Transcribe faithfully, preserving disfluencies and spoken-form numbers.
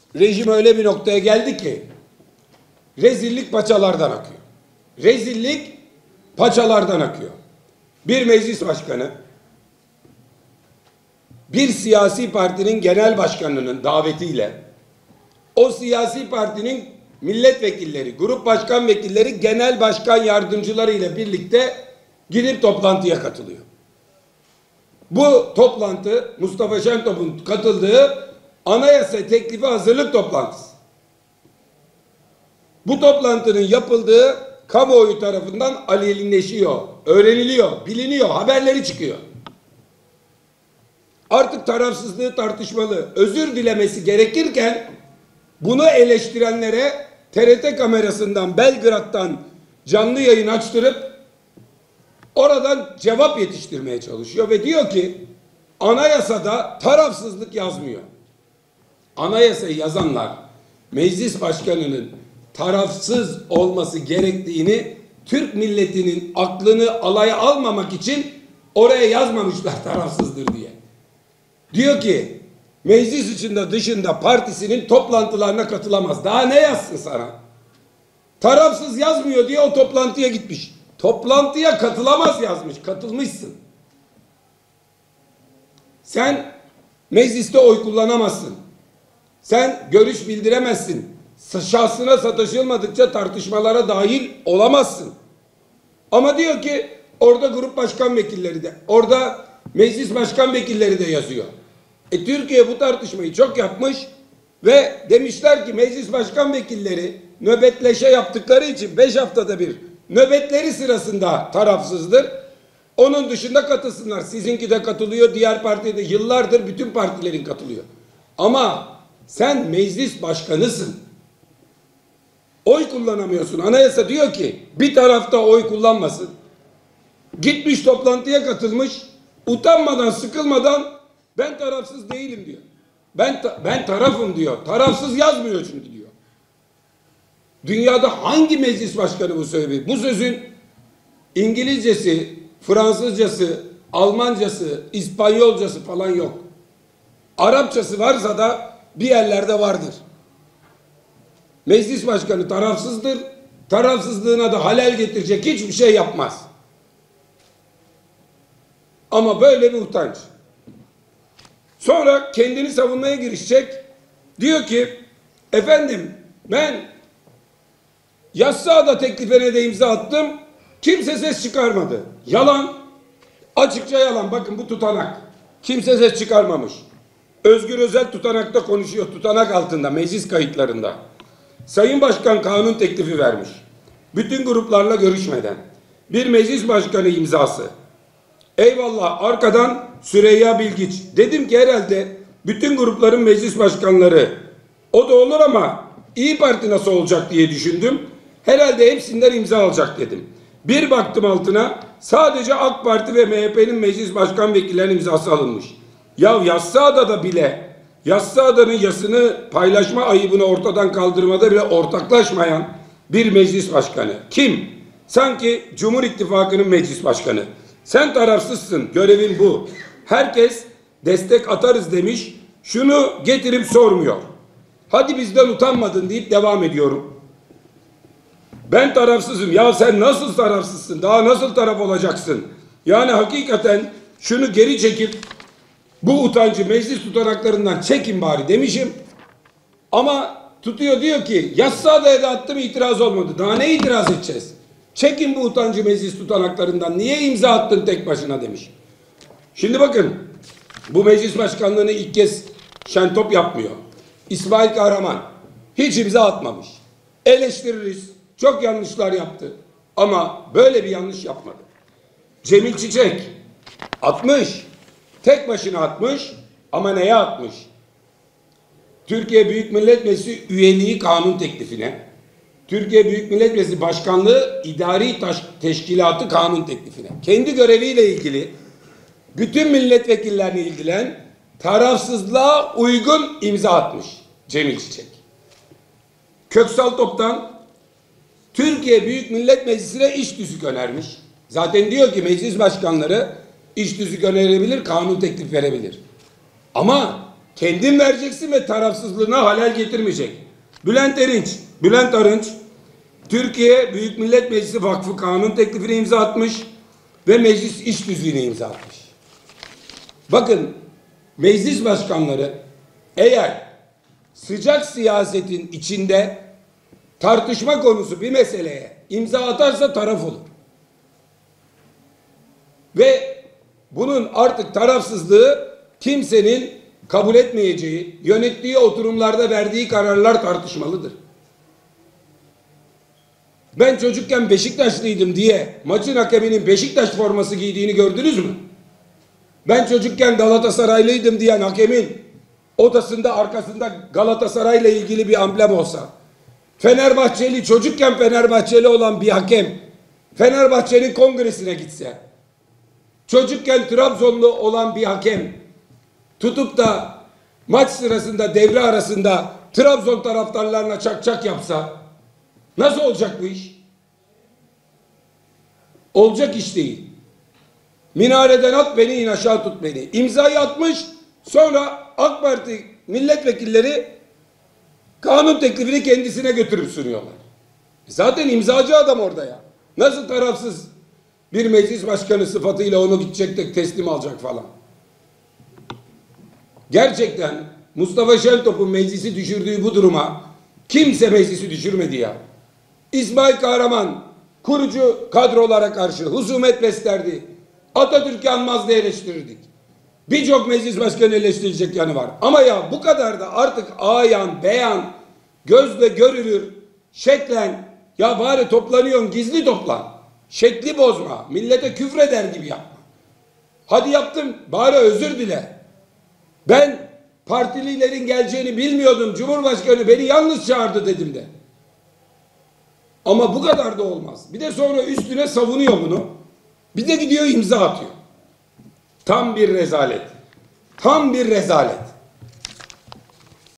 rejim öyle bir noktaya geldi ki rezillik paçalardan akıyor. Rezillik paçalardan akıyor. Bir meclis başkanı bir siyasi partinin genel başkanının davetiyle o siyasi partinin milletvekilleri, grup başkan vekilleri, genel başkan yardımcıları ile birlikte gidip toplantıya katılıyor. Bu toplantı Mustafa Şentop'un katıldığı anayasa teklifi hazırlık toplantısı. Bu toplantının yapıldığı kamuoyu tarafından aleyhinleşiyor, öğreniliyor, biliniyor, haberleri çıkıyor. Artık tarafsızlığı tartışmalı, özür dilemesi gerekirken bunu eleştirenlere T R T kamerasından, Belgrad'dan canlı yayın açtırıp oradan cevap yetiştirmeye çalışıyor ve diyor ki anayasada tarafsızlık yazmıyor. Anayasayı yazanlar meclis başkanının tarafsız olması gerektiğini Türk milletinin aklını alaya almamak için oraya yazmamışlar tarafsızdır diye. Diyor ki meclis içinde dışında partisinin toplantılarına katılamaz. Daha ne yazsın sana? Tarafsız yazmıyor diye o toplantıya gitmiş. Toplantıya katılamaz yazmış. Katılmışsın. Sen mecliste oy kullanamazsın. Sen görüş bildiremezsin. Şahsına sataşılmadıkça tartışmalara dahil olamazsın. Ama diyor ki orada grup başkan vekilleri de, orada meclis başkan vekilleri de yazıyor. E Türkiye bu tartışmayı çok yapmış ve demişler ki meclis başkan vekilleri nöbetleşe yaptıkları için beş haftada bir nöbetleri sırasında tarafsızdır. Onun dışında katılsınlar. Sizinki de katılıyor, diğer partiye de yıllardır bütün partilerin katılıyor. Ama sen meclis başkanısın. Oy kullanamıyorsun. Anayasa diyor ki bir tarafta oy kullanmasın. Gitmiş toplantıya katılmış, utanmadan, sıkılmadan ben tarafsız değilim diyor. Ben ta ben tarafım diyor. Tarafsız yazmıyor çünkü diyor. Dünyada hangi meclis başkanı bu söylüyor? Bu sözün İngilizcesi, Fransızcası, Almancası, İspanyolcası falan yok. Arapçası varsa da bir yerlerde vardır. Meclis başkanı tarafsızdır. Tarafsızlığına da halel getirecek hiçbir şey yapmaz. Ama böyle bir utanç. Sonra kendini savunmaya girişecek. Diyor ki efendim ben Yassıada teklifine de imza attım. Kimse ses çıkarmadı. Yalan. Açıkça yalan. Bakın bu tutanak. Kimse ses çıkarmamış. Özgür Özel tutanakta konuşuyor. Tutanak altında, meclis kayıtlarında. Sayın Başkan kanun teklifi vermiş. Bütün gruplarla görüşmeden. Bir meclis başkanı imzası. Eyvallah, arkadan Süreyya Bilgiç. Dedim ki herhalde bütün grupların meclis başkanları o da olur ama İyi Parti nasıl olacak diye düşündüm. Herhalde hepsinden imza alacak dedim. Bir baktım altına sadece AK Parti ve M H P'nin meclis başkan vekillerinin imzası alınmış. Ya Yassıada'da bile Yassıada'nın yasını paylaşma ayıbını ortadan kaldırmada bile ortaklaşmayan bir meclis başkanı. Kim? Sanki Cumhur İttifakı'nın meclis başkanı. Sen tarafsızsın, görevin bu. Herkes destek atarız demiş, şunu getirip sormuyor. Hadi bizden utanmadın deyip devam ediyorum. Ben tarafsızım. Ya sen nasıl tarafsızsın? Daha nasıl taraf olacaksın? Yani hakikaten şunu geri çekip bu utancı meclis tutanaklarından çekin bari demişim. Ama tutuyor diyor ki Yassıada'ya da attım itiraz olmadı. Daha ne itiraz edeceğiz? Çekin bu utancı meclis tutanaklarından. Niye imza attın tek başına demiş. Şimdi bakın bu meclis başkanlığını ilk kez Şentop yapmıyor. İsmail Kahraman hiç imza atmamış. Eleştiririz. Çok yanlışlar yaptı. Ama böyle bir yanlış yapmadı. Cemil Çiçek atmış. Tek başına atmış ama neye atmış? Türkiye Büyük Millet Meclisi üyeliği kanun teklifine, Türkiye Büyük Millet Meclisi Başkanlığı İdari Teşkilatı kanun teklifine, kendi göreviyle ilgili bütün milletvekillerini ilgilen tarafsızlığa uygun imza atmış Cemil Çiçek. Köksal Top'tan Türkiye Büyük Millet Meclisi'ne iş tüzük önermiş. Zaten diyor ki meclis başkanları iş tüzük önerebilir, kanun teklif verebilir. Ama Kendin vereceksin ve tarafsızlığına halel getirmeyecek. Bülent Erinç, Bülent Arınç, Türkiye Büyük Millet Meclisi Vakfı kanun teklifine imza atmış ve meclis iş tüzüğüne imza atmış. Bakın, meclis başkanları eğer sıcak siyasetin içinde tartışma konusu bir meseleye imza atarsa taraf olur. Ve bunun artık tarafsızlığı kimsenin kabul etmeyeceği, yönettiği oturumlarda verdiği kararlar tartışmalıdır. Ben çocukken Beşiktaşlıydım diye maçın hakeminin Beşiktaş forması giydiğini gördünüz mü? Ben çocukken Galatasaraylıydım diyen hakemin odasında arkasında Galatasaray'la ilgili bir amblem olsa, Fenerbahçeli çocukken Fenerbahçeli olan bir hakem Fenerbahçe'nin kongresine gitse, çocukken Trabzonlu olan bir hakem tutup da maç sırasında devre arasında Trabzon taraftarlarına çak çak yapsa nasıl olacak bu iş? Olacak iş değil. Minareden at beni, in aşağı tut beni. İmzayı atmış, sonra AK Parti milletvekilleri kanun teklifini kendisine götürüp sunuyorlar. Zaten imzacı adam orada ya. Nasıl tarafsız bir meclis başkanı sıfatıyla onu gidecek de teslim alacak falan. Gerçekten Mustafa Şentop'un meclisi düşürdüğü bu duruma kimse meclisi düşürmedi ya. İsmail Kahraman kurucu kadrolara karşı husumet beslerdi. Atatürk'ü anmaz diye eleştirirdik. Birçok meclis başkanı eleştirilecek yanı var. Ama ya bu kadar da artık ayan, beyan, gözle görülür, şeklen, ya bari toplanıyorsun gizli toplan. Şekli bozma, millete küfreder gibi yapma. Hadi yaptım, bari özür dile. Ben partililerin geleceğini bilmiyordum. Cumhurbaşkanı beni yalnız çağırdı dedim de. Ama bu kadar da olmaz. Bir de sonra üstüne savunuyor bunu. Bir de gidiyor imza atıyor. Tam bir rezalet. Tam bir rezalet.